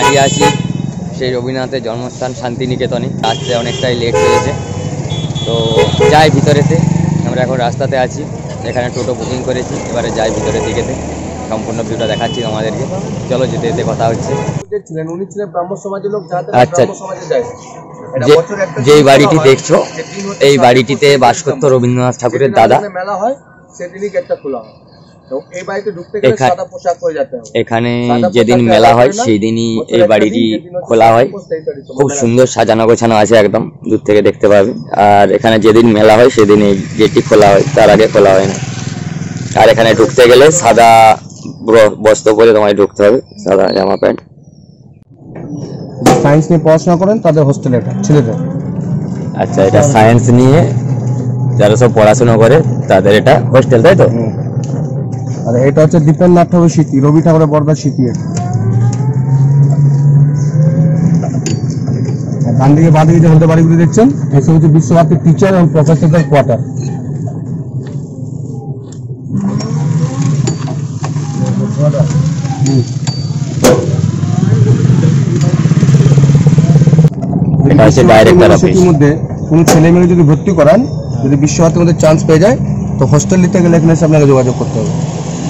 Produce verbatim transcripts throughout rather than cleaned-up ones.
ঐতিহাসিক সেই রবীন্দ্রনাথের জন্মস্থান শান্তিনিকেতনে আসতে অনেকটাই লেট হয়েছে, তো যাই ভিতরেতে। আমরা এখন রাস্তাতে আছি, এখানে টোটো বুকিং করেছি, এবারে যাই ভিতরের দিকেতে, সম্পূর্ণ ভিউটা দেখাচ্ছি তোমাদেরকে। চলো যেতে যেতে কথা হচ্ছে। আচ্ছা, যেই বাড়িটি দেখছো এই বাড়িটিতে বাস করতো রবীন্দ্রনাথ ঠাকুরের দাদা। মেলা হয় সেদিনই গেটটা খোলা হয়। এখানে যেদিন মেলা হয় সেই দিনই এই বাড়িটি খোলা হয়। খুব সুন্দর সাজানো গোছানো আছে, একদম দূর থেকে দেখতে পাবে। আর এখানে যেদিন মেলা হয় সেদিন এই গেটটি খোলা হয়, তার আগে খোলা হয় না। আর এখানে ঢুকতে গেলে সাদা বস্ত্র পরে তোমায় ঢুকতে হবে, সাদা জামা প্যান্ট। সায়েন্স নিয়ে পড়াশোনা করেন তাদের হোস্টেল এটা ছেলেদের। আচ্ছা, এটা সায়েন্স নিয়ে যারা সব পড়াশোনা করে তাদের এটা হোস্টেল, তাই তো? আর এটা হচ্ছে দীপেন্দ্রনাথ ঠাকুরের স্মৃতি, রবি ঠাকুরের বড়দার স্মৃতি। ডান দিকে বাঁ দিকে যে হলদে বাড়িগুলি দেখছেন এসব হচ্ছে বিশ্বভারতীর টিচার এবং প্রফেসরদের কোয়ার্টার। মধ্যে কোন ছেলে মেয়ে যদি ভর্তি করান, যদি বিশ্বভারতীর মধ্যে চান্স পেয়ে যায়, তো হোস্টেল নিতে গেলে এখানে আপনাকে যোগাযোগ করতে হবে।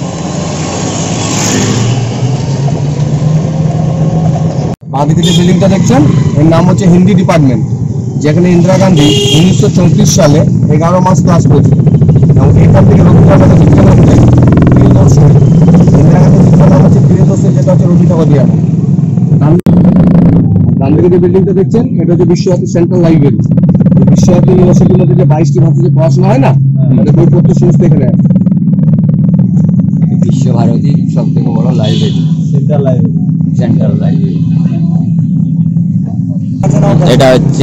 বাঁদিকে যে বিল্ডিংটা দেখছেন এর নাম হচ্ছে হিন্দি ডিপার্টমেন্ট, যেখানে ইন্দিরা গান্ধী উনিশশো চৌত্রিশ সালে এগারো মাস ক্লাস করেছিল। এবং এখান থেকে রবীন্দ্রনাথ শিক্ষা করতে প্রিয়দর্শন, ইন্দিরা গান্ধীর শিক্ষার নাম হচ্ছে প্রিয়দর্শন, যেটা হচ্ছে রবি ঠাকুর দিয়া। ডান দিকে যে বিল্ডিংটা দেখছেন এটা হচ্ছে বিশ্বভারতী সেন্ট্রাল লাইব্রেরি। বিশ্বভারতী ইউনিভার্সিটির মধ্যে যে বাইশটি ভাষা যে পড়াশোনা হয় না, আমাদের বইপত্র সমস্ত এখানে আছে। বিশ্বভারতীর সব থেকে বড় library, central library. Central library এটা হচ্ছে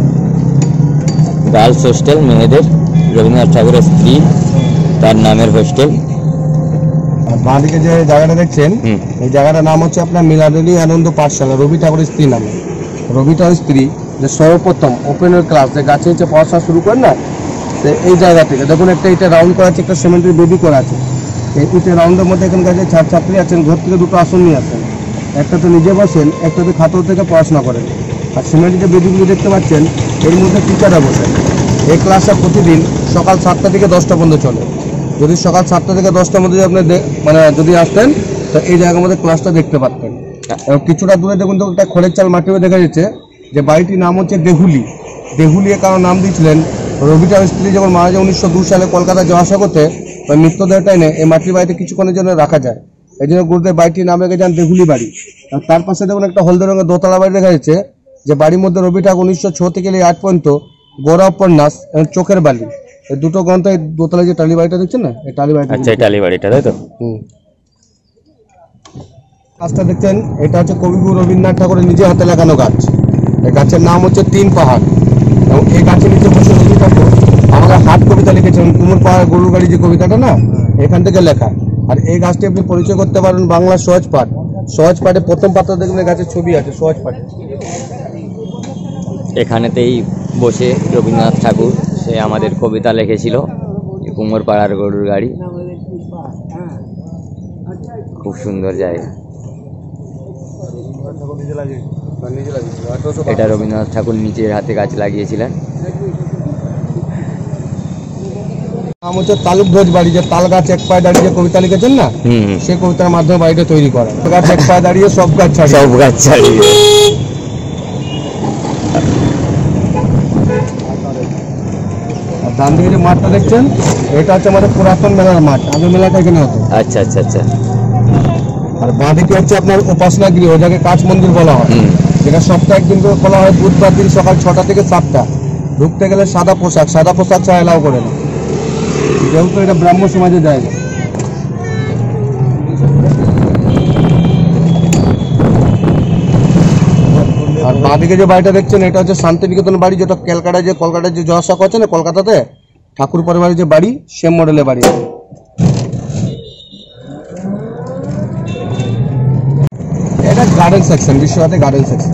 গার্লস হোস্টেল, মেয়েদের। রবীন্দ্রনাথ ঠাকুরের স্ত্রী তার নামের হোস্টেল। আর বাঁ দিকে যে জায়গাটা দেখছেন এই জায়গাটার নাম হচ্ছে আপনার মিলাদুলি আনন্দ পাঠশালা, রবি ঠাকুরের স্ত্রী নামে। রবি ঠাকুরের স্ত্রী যে সর্বপ্রথম ওপেনের ক্লাস যে গাছে হচ্ছে পড়াশোনা শুরু করেন না, তো এই জায়গা থেকে দেখুন একটা এটা রাউন্ড করা আছে, একটা সিমেন্টের বেবি করা আছে। এই ইটের রাউন্ডের মধ্যে এখানকার যে ছাত্রছাত্রী আছেন ঘর থেকে দুটো আসন নিয়ে আসেন, একটা তো নিজে বসেন, একটা তো খাতর থেকে পড়াশোনা করেন। আর সিমেন্টের যে বেবিগুলো দেখতে পাচ্ছেন এর মধ্যে টিচাররা বসেন। এই ক্লাসটা প্রতিদিন সকাল সাতটা থেকে দশটা পর্যন্ত চলে। যদি সকাল সাতটা থেকে দশটার মধ্যে আপনি মানে যদি আসতেন তো এই জায়গার মধ্যে ক্লাসটা দেখতে পারতেন। এবং কিছুটা দূরে দেখুন তো একটা খড়ের চাল মাটিও দেখা যাচ্ছে, যে বাড়িটির নাম হচ্ছে দেহুলি। দেহুলি এর কারণ নাম দিয়েছিলেন রবি ঠাকুরের স্ত্রী যখন মারা যায় উনিশশো দুই সালে কলকাতায় যাওয়া আসা করতে, ওই মৃতদেহটা এনে এই মাটির বাড়িতে কিছুক্ষণের জন্য রাখা যায়। এই জন্য গুরুদেব বাড়িটির নাম রেখে যান দেহুলি বাড়ি। আর তার পাশে দেখুন একটা হলদে রঙের দোতলা বাড়ি দেখা যাচ্ছে, যে বাড়ির মধ্যে রবি ঠাকুর উনিশশো ছ থেকে আট পর্যন্ত গৌরব উপন্যাস এবং চোখের বালি এই দুটো গ্রন্থ, এই দোতলা যে টালি বাড়িটা দেখছেন না, এই টালি বাড়িটা। আচ্ছা, এই টালি বাড়িটা, তাই তো? হুম। গাছটা দেখছেন এটা হচ্ছে কবিগুরু রবীন্দ্রনাথ ঠাকুরের নিজে হাতে লাগানো গাছ। এই গাছের নাম হচ্ছে তিন পাহাড়। এবং এই গাছের নিচে বসে রবি ঠাকুর আমাদের হাট কবিতা লিখেছেন, কুমোর পাহাড় গরুর গাড়ি যে কবিতাটা না, এখান থেকে লেখা। আর এই গাছটি আপনি পরিচয় করতে পারেন বাংলা সহজ পাঠ। সহজ পাঠে প্রথম পাতা দেখবেন গাছের ছবি আছে সহজ পাঠে। এখানেতেই বসে রবীন্দ্রনাথ ঠাকুর সে আমাদের কবিতা লিখেছিল, কুমোর পাড়ার গরুর গাড়ি। খুব সুন্দর জায়গা। এটা রবীন্দ্রনাথ ঠাকুর নিজের হাতে গাছ লাগিয়েছিলেন। নাম হচ্ছে তালুকধ্বজ বাড়ি, যে তাল গাছ এক পায়ে দাঁড়িয়ে কবিতা লিখেছেন না, সে কবিতার মাধ্যমে বাড়িটা তৈরি করা। গাছ এক পায়ে দাঁড়িয়ে সব গাছ ছাড়িয়ে, সব গাছ ছাড়িয়ে। ডান দিকে যে মাঠটা দেখছেন এটা হচ্ছে আমাদের পুরাতন মেলার মাঠ, আগে মেলাটা এখানে হতো। আচ্ছা আচ্ছা আচ্ছা। আর বাঁ দিকে হচ্ছে আপনার উপাসনা গৃহ, যাকে কাচ মন্দির বলা হয়, যেটা সপ্তাহে একদিন করে খোলা হয়, বুধবার দিন সকাল ছটা থেকে সাতটা। ঢুকতে গেলে সাদা পোশাক, সাদা পোশাক ছাড়া এলাও করে না, যেহেতু এটা ব্রাহ্ম সমাজের জায়গা। আর বাঁ দিকে যে বাড়িটা দেখছেন এটা হচ্ছে শান্তিনিকেতন বাড়ি, যেটা ক্যালকাটায় যে কলকাতায় যে যাওয়া আসা করছে না কলকাতাতে, ঠাকুর পরিবারের যে বাড়ি সেম মডেলের বাড়ি। এটা garden section, Visva-Bharati garden section.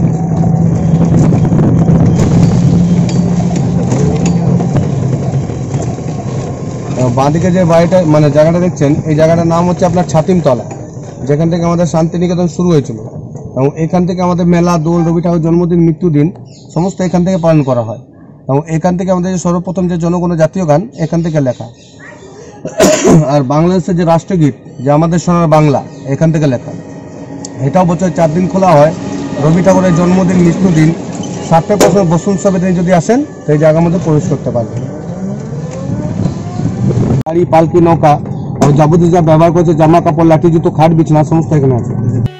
বাঁদিকে যে বাড়িটা মানে জায়গাটা দেখছেন এই জায়গাটার নাম হচ্ছে আপনার ছাতিমতলা, যেখান থেকে আমাদের শান্তিনিকেতন শুরু হয়েছিল। এবং এখান থেকে আমাদের মেলা, দোল, রবি ঠাকুর জন্মদিন, মৃত্যুদিন সমস্ত এখান থেকে পালন করা হয়। এবং এখান থেকে আমাদের যে সর্বপ্রথম যে জনগণ জাতীয় গান এখান থেকে লেখা, আর বাংলাদেশের যে রাষ্ট্রগীত যে আমাদের সোনার বাংলা এখান থেকে লেখা। এটাও বছরে চার দিন খোলা হয়। রবি ঠাকুরের জন্মদিন, মৃত্যুদিন, সাতটা বছর বসুন উৎসবের দিন যদি আসেন তো এই জায়গার মধ্যে প্রবেশ করতে পারবেন। গাড়ি, পালকি, নৌকা আর যাবতীয় যা ব্যবহার করছে, জামা কাপড়, লাঠি, জুতো, খাট, বিছানা সমস্ত এখানে আছে।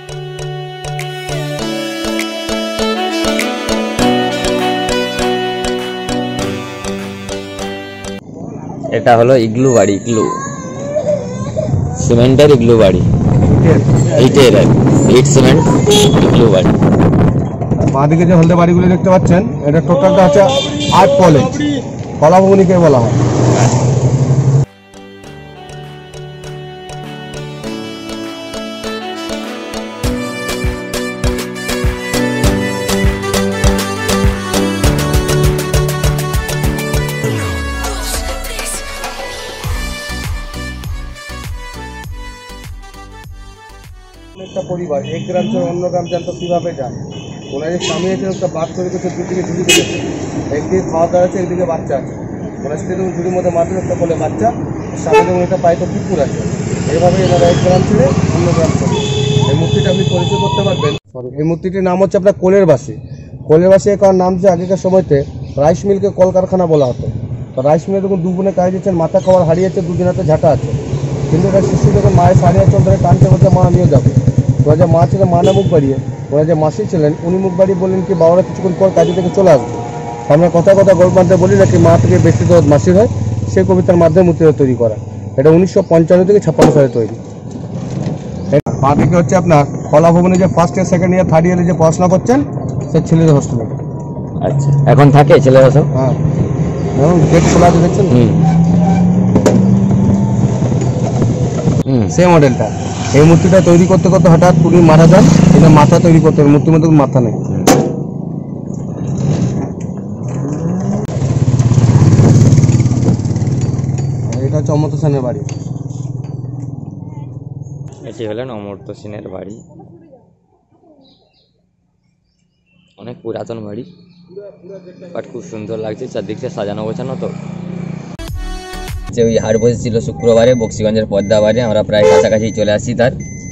এটা হলো ইগলু বাড়ি, ইগলু সিমেন্টের ইগলু বাড়ি, ইটের ইট সিমেন্ট ইগলু বাড়ি। বাঁদিকে যে হলদে বাড়িগুলো দেখতে পাচ্ছেন এটা টোটালটা হচ্ছে আর্ট কলেজ, কলাভবনীকে বলা হয়। একটা পরিবার এক গ্রাম থেকে অন্য গ্রাম জানতো কীভাবে যায়। ওনার যে স্বামী আছে একটা বাদ তৈরি করছে, দুদিকে ঝুড়ি করেছে, একদিকে খাওয়া দাওয়া আছে, একদিকে বাচ্চা আছে। ওনার সাথে যখন ঝুড়ির মধ্যে মাত্র একটা বলে বাচ্চা, সামনে যখন একটা পায়ে তো কুকুর আছে। এইভাবে এনারা এক গ্রাম ছেড়ে অন্য গ্রাম চলে। এই মূর্তিটা আপনি পরিচয় করতে পারবেন। সরি, এই মূর্তিটির নাম হচ্ছে আপনার কোলের বাসি। কোলের বাসি কারণ নাম যে আগেকার সময়তে রাইস মিলকে কলকারখানা বলা হতো। তো রাইস মিলে যখন দু বোনে কাজ দিচ্ছেন, মাথা খাওয়ার হারিয়েছে, দুদিন হাতে ঝাঁটা আছে, কিন্তু এটা শিশু যখন মায়ের সাড়ে চল ধরে টানতে বলছে মা নিয়ে যাবে। ওরা যে মা ছিলেন মা না মুখ বাড়িয়ে, ওরা যে মাসি ছিলেন উনি মুখ বাড়িয়ে বললেন কি বাবারা কিছুক্ষণ পর কাজে থেকে চলে আসবে। আমরা কথা কথা গল্প মানতে বলি নাকি মা থেকে বেশি দরদ মাসির হয়, সেই কবিতার মাধ্যমে মূর্তিটা তৈরি করা। এটা উনিশশো পঞ্চান্ন থেকে ছাপ্পান্ন সালে তৈরি। পা থেকে হচ্ছে আপনার কলাভবনে যে first year, second year, third ইয়ারে যে পড়াশোনা করছেন সে ছেলেদের হোস্টেলে। আচ্ছা, এখন থাকে ছেলেরা সব? হ্যাঁ, এবং গেট খোলা আছে দেখছেন, সেই মডেলটা। এই মূর্তিটা তৈরি করতে করতে হঠাৎ উনি মারা যান। এটা মাথা তৈরি করতে হবে, মূর্তির মধ্যে মাথা নেই। এটা হচ্ছে অমর্ত্য সেনের বাড়ি। এটি হলেন অমর্ত্য সেনের বাড়ি। অনেক পুরাতন বাড়ি, বাট খুব সুন্দর লাগছে, চারদিকটা সাজানো গোছানো। তো যে ওই হাট বসেছিল শুক্রবারে বক্সিগঞ্জের পদ্মাবারে, আমরা প্রায় কাছাকাছি চলে আসছি তার।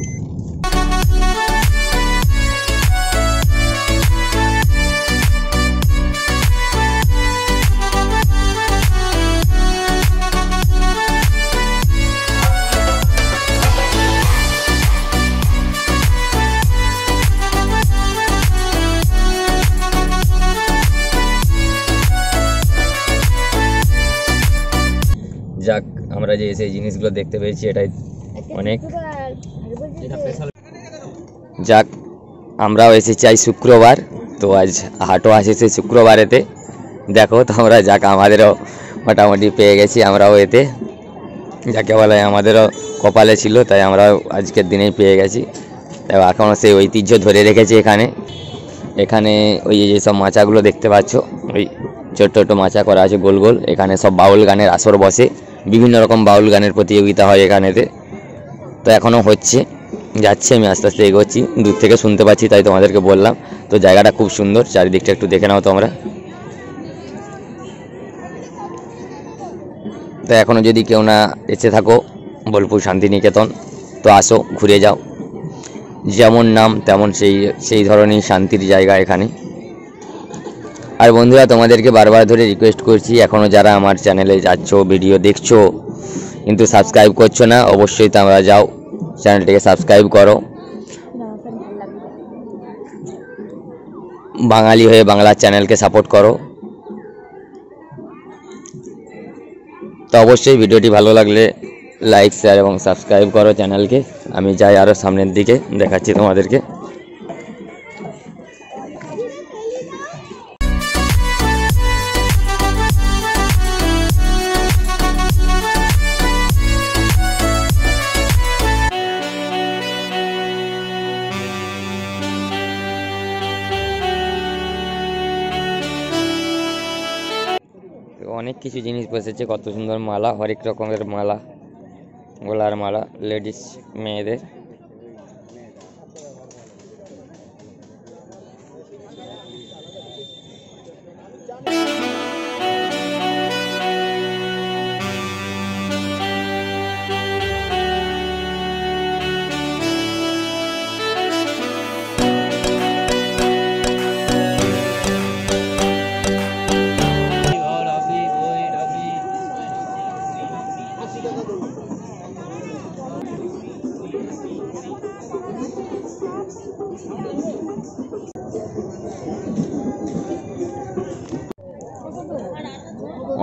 যাক, আমরা যে সেই জিনিসগুলো দেখতে পেয়েছি এটাই অনেক। যাক, আমরাও এসেছি আজ শুক্রবার, তো আজ হাটও আসেছে শুক্রবারেতে। দেখো তোমরা, যাক আমাদেরও মোটামুটি পেয়ে গেছি আমরাও এতে, যাকে বলে আমাদেরও কপালে ছিল, তাই আমরাও আজকের দিনেই পেয়ে গেছি। তাই এখনও সেই ঐতিহ্য ধরে রেখেছে এখানে। এখানে ওই যে সব মাচাগুলো দেখতে পাচ্ছ, ওই ছোট ছোট মাচা করা আছে গোল গোল। এখানে সব বাউল গানের আসর বসে, বিভিন্ন রকম বাউল গানের প্রতিযোগিতা হয় এখানেতে। তো এখনও হচ্ছে, যাচ্ছে, আমি আস্তে আস্তে এগোচ্ছি, দূর থেকে শুনতে পাচ্ছি তাই তোমাদেরকে বললাম। তো জায়গাটা খুব সুন্দর, চারিদিকটা একটু দেখে নাও তোমরা। তো এখনও যদি কেউ না এসে থাকো বোলপুর শান্তিনিকেতন, তো আসো, ঘুরে যাও। যেমন নাম তেমন সেই সেই ধরনের শান্তির জায়গা এখানে। আর বন্ধুরা, তোমাদেরকে বারবার ধরে রিকোয়েস্ট করছি, এখনও যারা আমার চ্যানেলে যাচ্ছ, ভিডিও দেখছো কিন্তু সাবস্ক্রাইব করছো না, অবশ্যই তোমরা যাও, চ্যানেলটিকে সাবস্ক্রাইব করো। বাঙালি হয়ে বাংলা চ্যানেলকে সাপোর্ট করো। তো অবশ্যই ভিডিওটি ভালো লাগলে লাইক, শেয়ার এবং সাবস্ক্রাইব করো চ্যানেলকে। আমি যাই আরও সামনের দিকে, দেখাচ্ছি তোমাদেরকে। অনেক কিছু জিনিস বসেছে, কত সুন্দর মালা, হরেক রকমের মালা, গলার মালা, লেডিস মেয়েদের।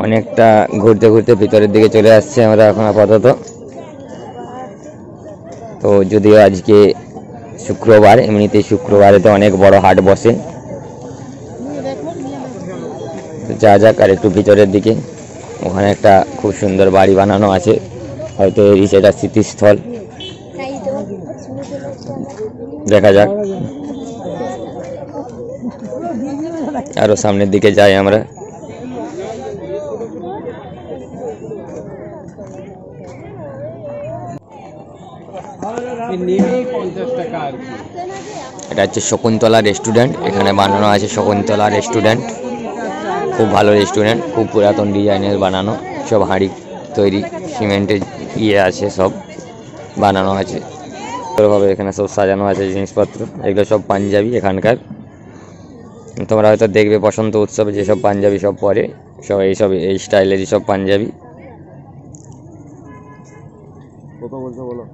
অনেকটা ঘুরতে ঘুরতে ভিতরের দিকে চলে আসছে আমরা এখন আপাতত। তো যদিও আজকে শুক্রবার, এমনিতে শুক্রবারে তো অনেক বড় হাট বসে। তো যা যাক আর একটু ভিতরের দিকে। ওখানে একটা খুব সুন্দর বাড়ি বানানো আছে, হয়তো এরই সেটা স্মৃতিস্থল, দেখা যাক। আরো সামনের দিকে যাই আমরা। এটা হচ্ছে শকুন্তলা রেস্টুরেন্ট, এখানে বানানো আছে শকুন্তলা রেস্টুরেন্ট। খুব ভালো রেস্টুরেন্ট, খুব পুরাতন ডিজাইনের বানানো, সব হাঁড়ি তৈরি, সিমেন্টের ইয়ে আছে, সব বানানো আছে ভাবে। এখানে সব সাজানো আছে জিনিসপত্র, এগুলো সব পাঞ্জাবি এখানকার। তোমরা হয়তো দেখবে বসন্ত উৎসবে যেসব পাঞ্জাবি সব পরে, সব এইসব এই স্টাইলেরই সব পাঞ্জাবি। কত বলছো বলো।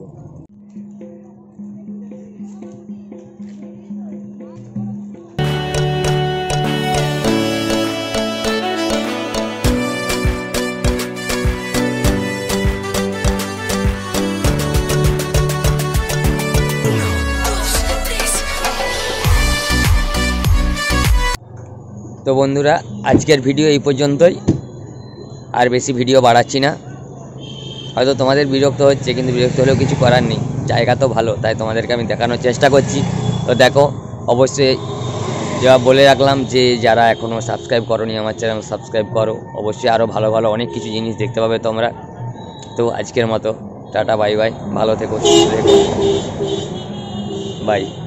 তো বন্ধুরা, আজকের ভিডিও এই পর্যন্তই, আর বেশি ভিডিও বাড়াচ্ছি না। হয়তো তোমাদের বিরক্ত হচ্ছে, কিন্তু বিরক্ত হলেও কিছু করার নেই, জায়গা তো ভালো, তাই তোমাদেরকে আমি দেখানোর চেষ্টা করছি। তো দেখো, অবশ্যই যা বলে রাখলাম যে যারা এখনও সাবস্ক্রাইব করোনি আমার চ্যানেল, সাবস্ক্রাইব করো। অবশ্যই আরও ভালো ভালো অনেক কিছু জিনিস দেখতে পাবে তোমরা। তো আজকের মতো টাটা, বাই বাই, ভালো থেকো, সুস্থ থেকো, বাই।